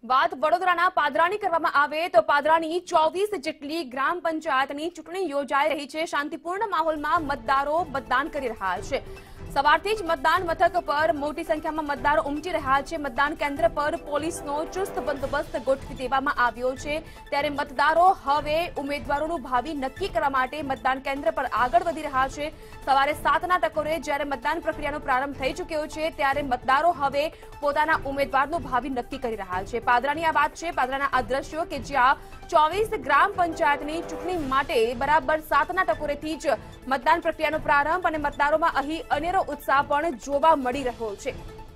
વાત વડોદરાના પાદરાની કરવામાં આવે તો પાદરાની 24 જેટલી ગ્રામ પંચાયતની ચૂંટણી યોજાઈ રહી છે। શાંતિપૂર્ણ માહોલમાં મતદારો મતદાન કરી રહ્યા છે। સવારથી જ મતદાન મથક પર મોટી સંખ્યામાં મતદારો ઉમટી રહ્યા છે। મતદાન કેન્દ્ર પર પોલીસનો ચુસ્ત બંદોબસ્ત ગોઠવી દેવામાં આવ્યો છે। ત્યારે મતદારો હવે ઉમેદવારોનું ભાવિ નક્કી કરવા માટે મતદાન કેન્દ્ર પર આગળ વધી રહ્યા છે। સવારે 7ના ટકોરે જ્યારે મતદાન પ્રક્રિયાનો પ્રારંભ થઈ ચૂક્યો છે ત્યારે મતદારો હવે પોતાના ઉમેદવારનું ભાવિ નક્કી કરી રહ્યા છે। પાદરાની આ વાત છે, પાદરાના આ દ્રશ્યો કે જ્યાં 24 ગ્રામ પંચાયતની ચૂંટણી માટે બરાબર 7ના ટકોરેથી જ મતદાન પ્રક્રિયાનો પ્રારંભ અને મતદારોમાં અહીં અનેરો उत्साह पण जोवा मळी रह्यो छे।